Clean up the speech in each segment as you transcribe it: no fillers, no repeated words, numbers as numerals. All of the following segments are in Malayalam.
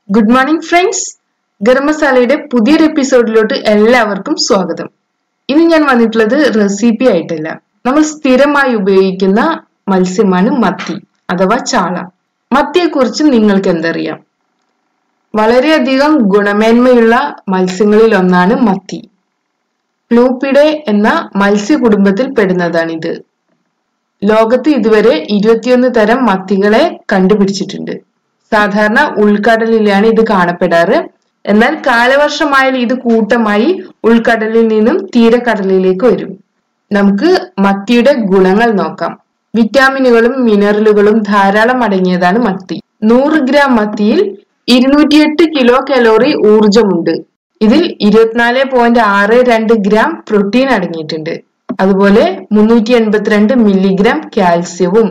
Good morning friends. Garam Masalaയുടെ പുതിയൊരു എപ്പിസോഡിലോട്ട് എല്ലാവർക്കും സ്വാഗതം. ഇന്ന് ഞാൻ വന്നിട്ടുള്ളത് റെസിപ്പി ആയിട്ടല്ല. നമ്മൾ സ്ഥിരമായി ഉപയോഗിക്കുന്ന മത്സ്യമാണ് മത്തി അഥവാ ചാള. മത്തിയെക്കുറിച്ച് നിങ്ങൾക്ക് എന്തറിയാം? വളരെയധികം ഗുണമേന്മയുള്ള മത്സ്യങ്ങളിൽ ഒന്നാണ് മത്തി. ഫ്ലൂപ്പിഡേ എന്ന മത്സ്യ കുടുംബത്തിൽ പെടുന്നതാണിത്. ലോകത്ത് ഇതുവരെ 21 തരം മത്തികളെ കണ്ടുപിടിച്ചിട്ടുണ്ട്. സാധാരണ ഉൾക്കടലിലാണ് ഇത് കാണപ്പെടാറ്. എന്നാൽ കാലവർഷമായാൽ ഇത് കൂട്ടമായി ഉൾക്കടലിൽ നിന്നും തീരക്കടലിലേക്ക് വരും. നമുക്ക് മത്തിയുടെ ഗുണങ്ങൾ നോക്കാം. വിറ്റാമിനുകളും മിനറലുകളും ധാരാളം അടങ്ങിയതാണ് മത്തി. 100 ഗ്രാം മത്തിയിൽ 208 കിലോ കലോറി ഊർജമുണ്ട്. ഇതിൽ 24.62 ഗ്രാം പ്രോട്ടീൻ അടങ്ങിയിട്ടുണ്ട്. അതുപോലെ 382 മില്ലിഗ്രാം കാൽസ്യവും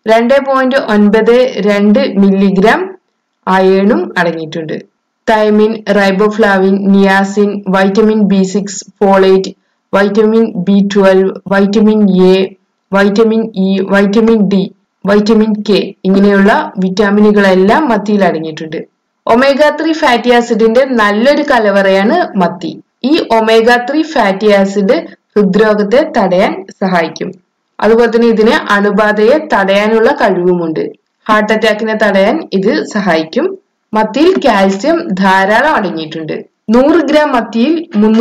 2.92 മില്ലിഗ്രാം അയണും അടങ്ങിയിട്ടുണ്ട്. Thiamine, riboflavin, niacin, vitamin B6, folate, vitamin B12, vitamin A, vitamin E, vitamin D, vitamin K ഇങ്ങനെയുള്ള വിറ്റാമിനുകളെല്ലാം മത്തിയിൽ അടങ്ങിയിട്ടുണ്ട്. ഒമേഗ 3 ഫാറ്റി ആസിഡിന്റെ നല്ലൊരു കലവറയാണ് മത്തി. ഈ ഒമേഗ 3 ഫാറ്റി ആസിഡ് ഹൃദ്രോഗത്തെ തടയാൻ സഹായിക്കും. അതുപോലെ തന്നെ ഇതിന് അണുബാധയെ തടയാനുള്ള കഴിവുമുണ്ട്. ഹാർട്ട് അറ്റാക്കിനെ തടയാൻ ഇത് സഹായിക്കും. മത്തിയിൽ കാൽസ്യം ധാരാളം അടങ്ങിയിട്ടുണ്ട്. 100 ഗ്രാം മത്തിയിൽ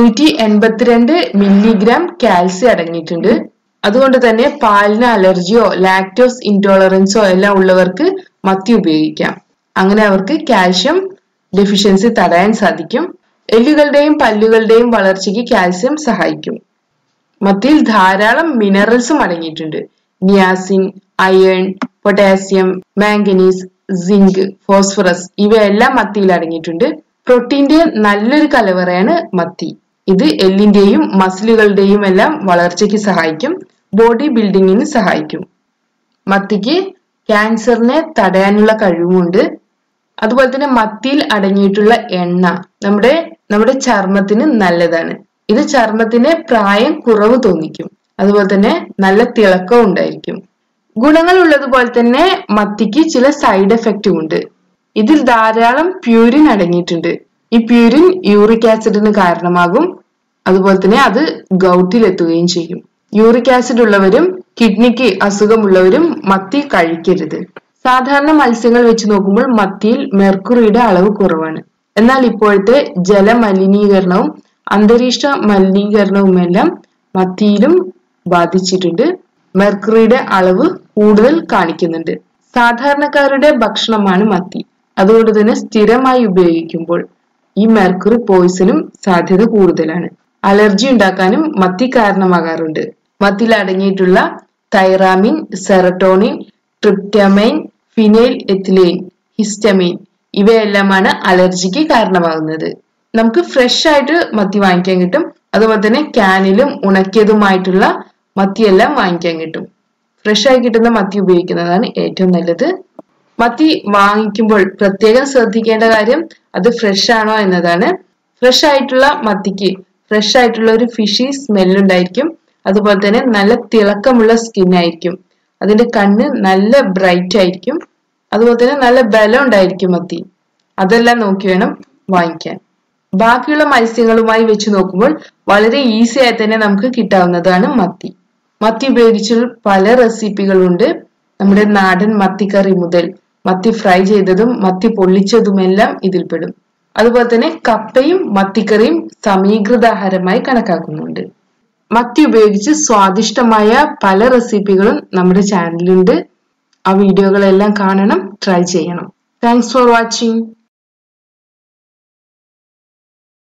382 മില്ലിഗ്രാം കാൽസ്യം അടങ്ങിയിട്ടുണ്ട്. അതുകൊണ്ട് തന്നെ പാലിന് അലർജിയോ ലാക്ടോസ് ഇൻടോളറൻസോ എല്ലാം ഉള്ളവർക്ക് മത്തി ഉപയോഗിക്കാം. അങ്ങനെ അവർക്ക് കാൽസ്യം ഡെഫിഷ്യൻസി തടയാൻ സാധിക്കും. എല്ലുകളുടെയും പല്ലുകളുടെയും വളർച്ചയ്ക്ക് കാൽസ്യം സഹായിക്കും. മത്തിയിൽ ധാരാളം മിനറൽസും അടങ്ങിയിട്ടുണ്ട്. Niacin, iron, potassium, manganese, zinc, phosphorus ഇവയെല്ലാം മത്തിയിൽ അടങ്ങിയിട്ടുണ്ട്. പ്രോട്ടീന്റെ നല്ലൊരു കലവറയാണ് മത്തി. ഇത് എല്ലിന്റെയും മസിലുകളുടെയും എല്ലാം വളർച്ചയ്ക്ക് സഹായിക്കും. ബോഡി ബിൽഡിങ്ങിന് സഹായിക്കും. മത്തിക്ക് ക്യാൻസറിനെ തടയാനുള്ള കഴിവുമുണ്ട്. അതുപോലെ തന്നെ മത്തിയിൽ അടങ്ങിയിട്ടുള്ള എണ്ണ നമ്മുടെ ചർമ്മത്തിന് നല്ലതാണ്. ഇത് ചർമ്മത്തിന് പ്രായം കുറവ് തോന്നിക്കും. അതുപോലെ തന്നെ നല്ല തിളക്കവും ഉണ്ടായിരിക്കും. ഗുണങ്ങൾ ഉള്ളതുപോലെ തന്നെ മത്തിക്ക് ചില സൈഡ് എഫക്റ്റും ഉണ്ട്. ഇതിൽ ധാരാളം പ്യൂരിൻ അടങ്ങിയിട്ടുണ്ട്. ഈ പ്യൂരിൻ യൂറിക് ആസിഡിന് കാരണമാകും. അതുപോലെ തന്നെ അത് ഗൗട്ടിൽ എത്തുകയും ചെയ്യും. യൂറിക് ആസിഡ് ഉള്ളവരും കിഡ്നിക്ക് അസുഖമുള്ളവരും മത്തി കഴിക്കരുത്. സാധാരണ മത്സ്യങ്ങൾ വെച്ച് നോക്കുമ്പോൾ മത്തിയിൽ മെർക്കുറിയുടെ അളവ് കുറവാണ്. എന്നാൽ ഇപ്പോഴത്തെ ജലമലിനീകരണവും അന്തരീക്ഷ മലിനീകരണവുമെല്ലാം മത്തിയിലും ബാധിച്ചിട്ടുണ്ട്. മെർക്കുറിയുടെ അളവ് കൂടുതൽ കാണിക്കുന്നുണ്ട്. സാധാരണക്കാരുടെ ഭക്ഷണമാണ് മത്തി. അതുകൊണ്ട് തന്നെ സ്ഥിരമായി ഉപയോഗിക്കുമ്പോൾ ഈ മെർക്കുറി പോയിസണും സാധ്യത കൂടുതലാണ്. അലർജി ഉണ്ടാക്കാനും മത്തി കാരണമാകാറുണ്ട്. മത്തിയിൽ അടങ്ങിയിട്ടുള്ള tyramine, serotonin, tryptamine, phenyl ethylene, histamine ഇവയെല്ലാമാണ് അലർജിക്ക് കാരണമാകുന്നത്. നമുക്ക് ഫ്രഷ് ആയിട്ട് മത്തി വാങ്ങിക്കാൻ കിട്ടും. അതുപോലെ തന്നെ ക്യാനിലും ഉണക്കിയതുമായിട്ടുള്ള മത്തിയെല്ലാം വാങ്ങിക്കാൻ കിട്ടും. ഫ്രഷ് ആയി കിട്ടുന്ന മത്തി ഉപയോഗിക്കുന്നതാണ് ഏറ്റവും നല്ലത്. മത്തി വാങ്ങിക്കുമ്പോൾ പ്രത്യേകം ശ്രദ്ധിക്കേണ്ട കാര്യം അത് ഫ്രഷ് ആണോ എന്നതാണ്. ഫ്രഷ് ആയിട്ടുള്ള മത്തിക്ക് ഫ്രഷ് ആയിട്ടുള്ള ഒരു ഫിഷി സ്മെല്ലുണ്ടായിരിക്കും. അതുപോലെ തന്നെ നല്ല തിളക്കമുള്ള സ്കിൻ ആയിരിക്കും. അതിന്റെ കണ്ണ് നല്ല ബ്രൈറ്റ് ആയിരിക്കും. അതുപോലെ തന്നെ നല്ല ബലം ഉണ്ടായിരിക്കും മത്തി. അതെല്ലാം നോക്കി വേണം വാങ്ങിക്കാൻ. ബാക്കിയുള്ള മത്സ്യങ്ങളുമായി വെച്ച് നോക്കുമ്പോൾ വളരെ ഈസി ആയി തന്നെ നമുക്ക് കിട്ടാവുന്നതാണ് മത്തി. മത്തി ഉപയോഗിച്ച് പല റെസിപ്പികളുണ്ട്. നമ്മുടെ നാടൻ മത്തിക്കറി മുതൽ മത്തി ഫ്രൈ ചെയ്തതും മത്തി പൊള്ളിച്ചതുമെല്ലാം ഇതിൽപ്പെടും. അതുപോലെ തന്നെ കപ്പയും മത്തിക്കറിയും സമീകൃത ആഹാരമായി കണക്കാക്കുന്നുണ്ട്. മത്തി ഉപയോഗിച്ച് സ്വാദിഷ്ടമായ പല റെസിപ്പികളും നമ്മുടെ ചാനലിലുണ്ട്. ആ വീഡിയോകളെല്ലാം കാണണം, ട്രൈ ചെയ്യണം. Thanks for watching.